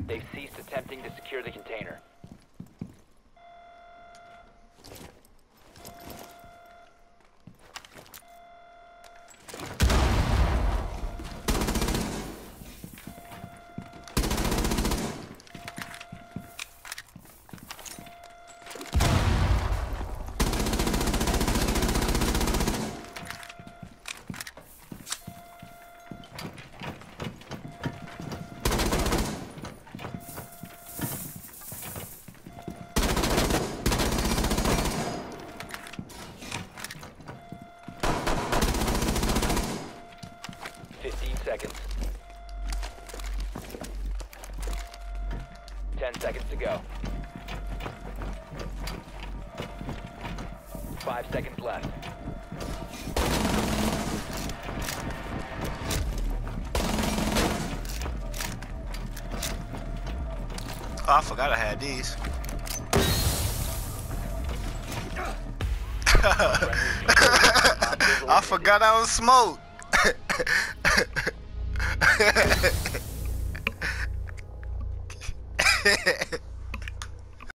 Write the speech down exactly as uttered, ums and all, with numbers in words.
They've ceased attempting to secure the container. fifteen seconds. ten seconds to go. five seconds left. Oh, I forgot I had these. I forgot I was smoked. Hehehe